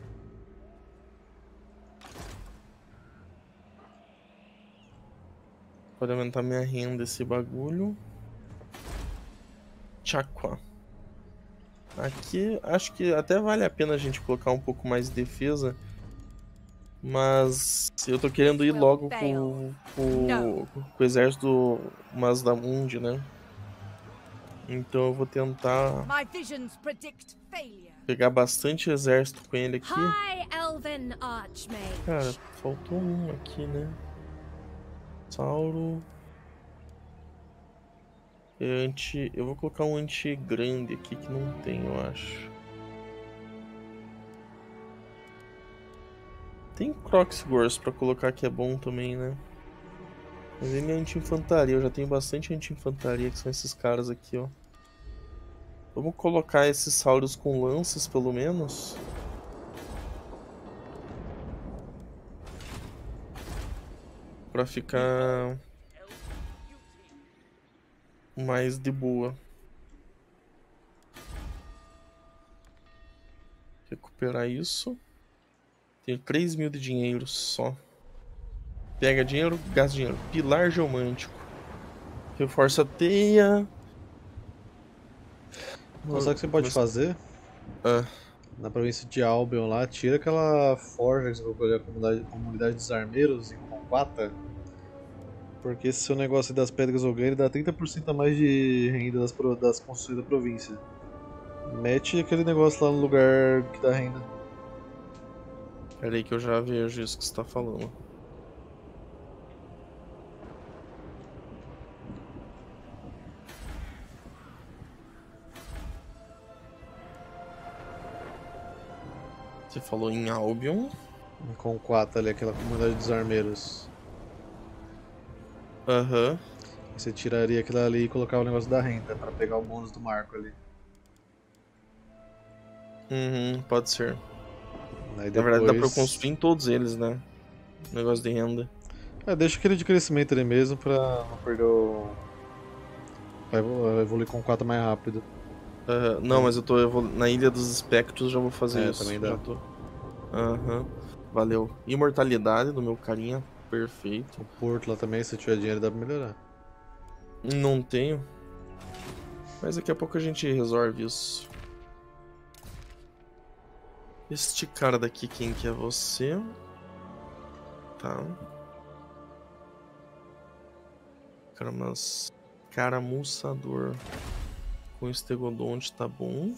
Pode aumentar minha renda esse bagulho. Chaqua. Aqui acho que até vale a pena a gente colocar um pouco mais de defesa. Mas eu tô querendo ir logo com, com, com o exército Mazdamundi, né? Então eu vou tentar pegar bastante exército com ele aqui. Cara, faltou um aqui, né? Sauro. Anti... Eu vou colocar um anti-grande aqui que não tem, eu acho. Tem Croxgors pra colocar que é bom também, né? Mas ele é anti-infantaria, eu já tenho bastante anti-infantaria, que são esses caras aqui, ó. Vamos colocar esses sauros com lanças, pelo menos. Pra ficar mais de boa. Recuperar isso. Tenho três mil de dinheiro só. Pega dinheiro, gasta dinheiro. Pilar geomântico. Reforça a teia.
Não, sabe o que você pode fazer?
Ah.
Na província de Albion lá, tira aquela forja que você colocou ali, a comunidade, comunidade dos armeiros em Conquata. Porque esse seu negócio das pedras Ogre dá trinta por cento a mais de renda das, das construções da província. Mete aquele negócio lá no lugar que dá renda.
Pera aí que eu já vejo isso que você tá falando. Você falou em Albion?
Em Conquata ali, aquela comunidade dos armeiros.
Aham. Uhum.
Você tiraria aquilo ali e colocava o negócio da renda pra pegar o bônus do marco ali.
Uhum, pode ser.
Aí depois...
Na verdade dá pra eu construir em todos eles, né? Negócio de renda.
É, deixa aquele de crescimento ali mesmo pra não perder o... Pra evoluir com quatro mais rápido.
Uh, não, mas eu tô evolu... na Ilha dos Espectros, já vou fazer
é,
isso.
Também dá.
Já tô... Uhum. Valeu. Imortalidade do meu carinha. Perfeito.
O porto lá também, se tiver dinheiro dá pra melhorar.
Não tenho. Mas daqui a pouco a gente resolve isso. Este cara daqui, quem que é você? Tá. cara, mas... Caramuçador com Estegodonte tá bom.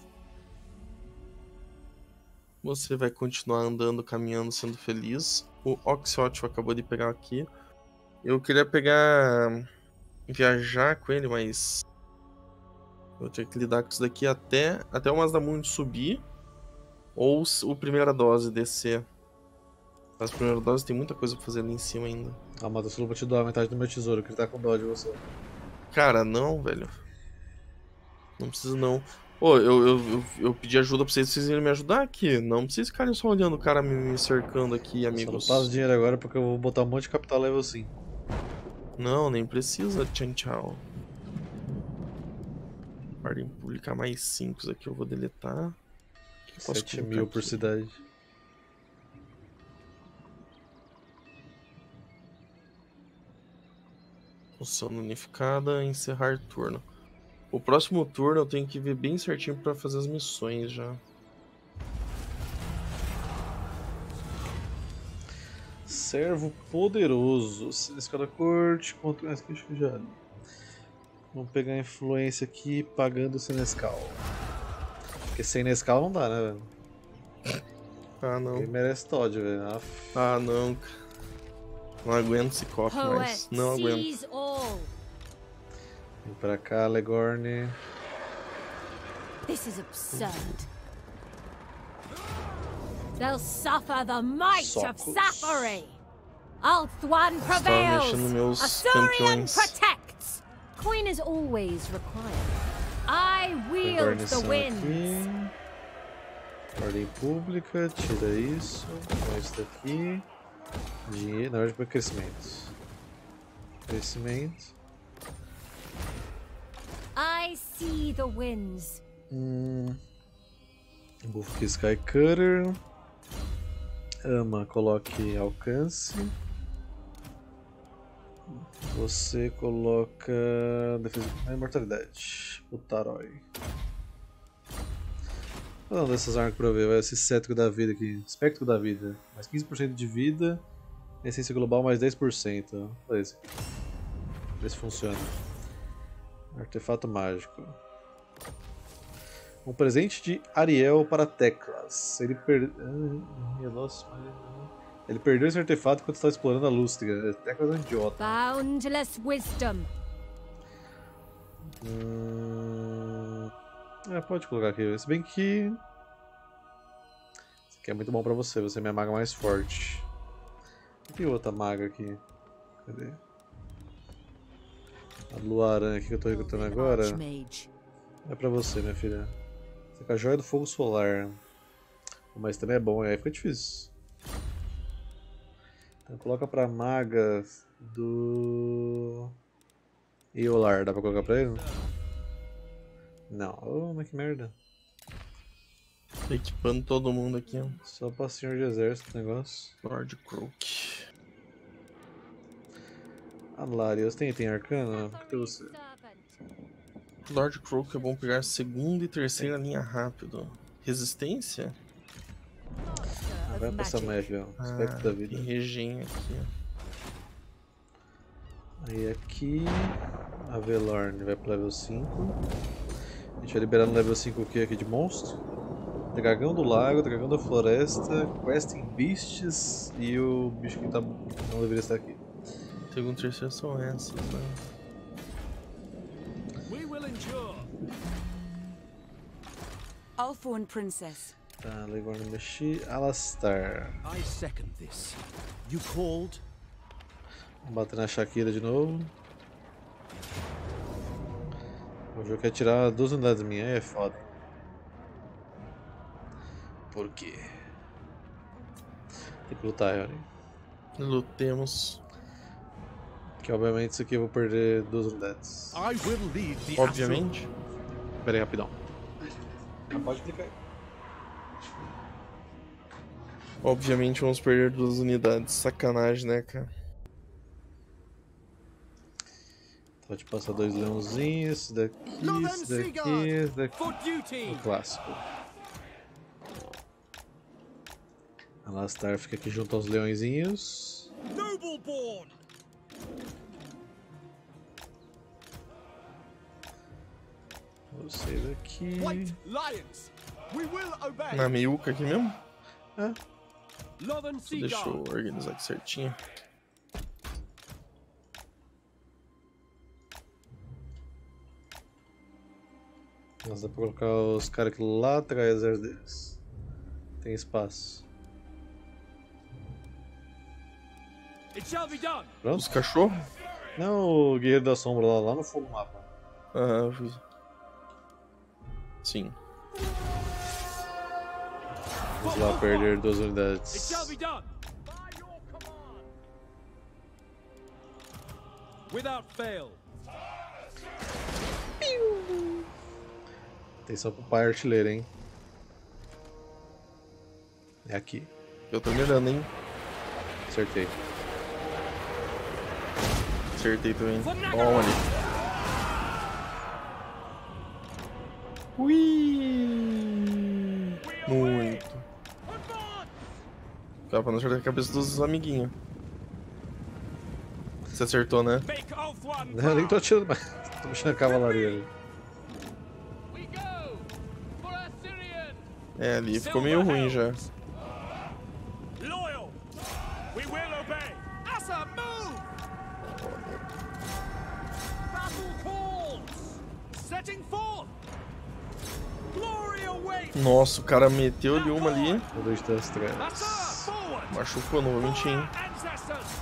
Você vai continuar andando, caminhando, sendo feliz. O Oxótio acabou de pegar aqui. Eu queria pegar... Viajar com ele, mas... Eu tinha que lidar com isso daqui até, até o Mazdamundi subir. Ou o primeira dose descer. As primeiras doses tem muita coisa pra fazer ali em cima ainda.
Ah, mas eu só vou te dar a metade do meu tesouro, que ele tá com dó de você.
Cara, não, velho. Não precisa não. Pô, eu, eu, eu, eu pedi ajuda pra vocês, vocês irem me ajudar aqui. Não precisa ficarem só olhando o cara me, me cercando aqui, amigos.
Só não passo dinheiro agora porque eu vou botar um monte de capital level cinco.
Não, nem precisa, tchan tchau. Ordem pública mais cinco aqui eu vou deletar.
sete mil por cidade.
Função unificada, encerrar turno. O próximo turno eu tenho que ver bem certinho pra fazer as missões já.
Servo poderoso. Escala corte, contra... Acho que já... Vamos pegar a influência aqui pagando Senescal. Porque sem Nescau não dá, né, velho?
Ah, não.
Ele merece Todd, velho. Aff.
Ah, não. Não aguento esse copo mais. Não aguento.
Vem pra cá, Legorn.
This is absurd. They'll suffer the might
Socos.
of Safari. Ulthuan prevails.
mexendo meus
Asturian
campeões.
protects. Coin is always required. I wield the
Guarnição
winds.
aqui. Ordem pública, tira isso. Põe isso daqui. Dinheiro, na verdade, para crescimento. Crescimento.
I see the winds.
Hum. Buff aqui, Sky Cutter. Ama, coloque alcance. Você coloca defesa e imortalidade. O Taroi. Vou dar uma dessas armas pra ver. Vai esse cetro da vida aqui. Espectro da vida. Mais quinze por cento de vida. Essência global mais dez por cento. Olha esse aqui. Ver se funciona. Artefato mágico. Um presente de Ariel para Teclas. Ele perdeu. Ah, nossa, ele perdeu esse artefato enquanto estava explorando a Lústriga. Teclas é um idiota.
Boundless wisdom.
Hum... É, pode colocar aqui. Se bem que. Isso aqui é muito bom pra você. Você é minha maga mais forte. E outra maga aqui? Cadê? A Luaran aqui que eu tô recrutando agora. É pra você, minha filha. Você com a joia do fogo solar. Mas também é bom, aí fica difícil. Então coloca pra maga do... Eolar, dá pra colocar pra ele? Não, oh, mas que merda.
Tô equipando todo mundo aqui. Ó.
Só pra senhor de exército o negócio.
Lord Croak.
Alarios, tem item arcana? Cadê você?
Lord Croak é bom pegar segunda e terceira linha rápido. Resistência?
Ah, vai passar mais aqui, ó. Aspecto
Ah,
da vida.
tem regen aqui.
Aí aqui, a Velorn vai pro level cinco. A gente vai liberar no level cinco o que aqui de monstro? Dragão do lago, dragão da floresta, questing beasts e o bicho que tá, não deveria estar aqui.
Segundo e terceiro são essas, né?
We will endure.
Ulthuan Princess.
Tá, Legorn mexi, Alastar.
I second this. You called?
Vamos bater na Shakira de novo. O jogo quer tirar duas unidades minhas, aí é foda. Por quê? Tem que lutar, Yori.
Lutemos.
Que obviamente isso aqui eu vou perder duas unidades.
I will lead the
Obviamente.
Pera aí, rapidão. Ah, pode clicar aí.
Obviamente vamos perder duas unidades. Sacanagem, né, cara?
Vou te passar dois leãozinhos, esse daqui, esse daqui, esse daqui.
for duty.
O clássico. Alastar fica aqui junto aos leõezinhos.
Nobleborn.
Você daqui.
White lions, we will obey.
Na meiuca aqui mesmo?
É.
Lothern
Deixa
Seagull.
eu organizar aqui certinho.
Nós dá pra colocar os caras aqui lá atrás deles. Tem espaço.
It shall be done.
Pronto?
Os cachorros?
Não, o Guerreiro da Sombra lá, lá no fundo do mapa.
Aham, eu fiz. Sim.
Vamos lá perder duas
It
unidades.
shall be done. By your command. Without fail.
Atenção pro pai artilheiro, hein? É aqui.
Eu tô mirando, hein?
Acertei.
Acertei também. Ó, ali. Ui! Muito. Dá pra não acertar a cabeça dos amiguinhos. Você acertou, né?
Make oath one.
Eu nem tô atirando mais. Tô mexendo a cavalaria ali.
We go for Assyrian.
É, ali ficou meio ruim já.
Loyal. We will obey. Asa, move. Battle calls. Setting forth. Glory awaits.
Nossa, o cara meteu ali uma ali.
O dois das
Asa,
trevas.
forward.
Machucou, não vou mentir, hein?
Ancestors.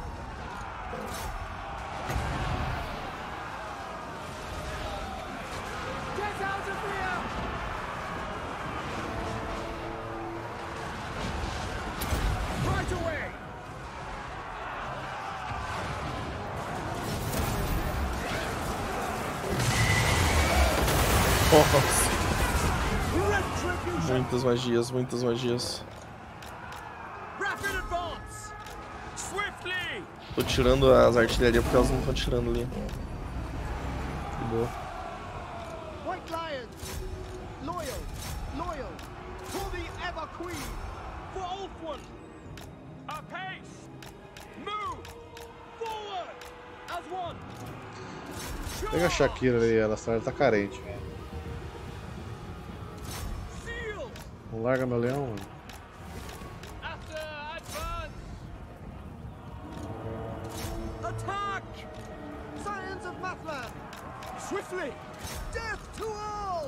Get out of here. Right away.
Nossa,
Retribution.
muitas magias, muitas magias.
Rapid advance. Swiftly.
Tô tirando as artilharias porque elas não estão tirando ali.
Que boa.
White lions. Loyal. Loyal. For the ever queen. For Ulfwin. Apace. Move. Forward. As one.
Pega a Shakira ali, ela tá, ela tá carente, velho.
Seal.
Não larga meu leão, mano.
After advance. Attack. Scions of Mathlan. Swiftly. Death to all.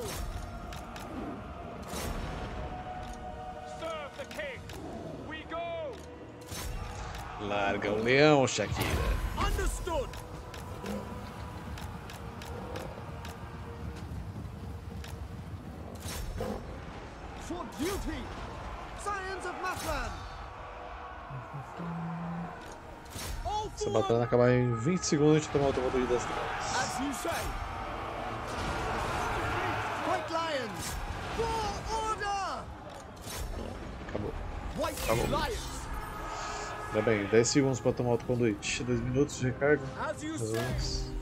Serve the king. We go.
Larga o leão, Shakira.
Understood. For duty. Scions of Mathlan. All
Essa
forward.
batalha acabar em vinte segundos e a gente tomar outra volta das trevas.
As you say. White lions. For order.
Acabou.
White lions.
Ainda bem, dez segundos pra tomar outro conduíte. dois minutos de recarga.
As you
Mais ou
say.
menos.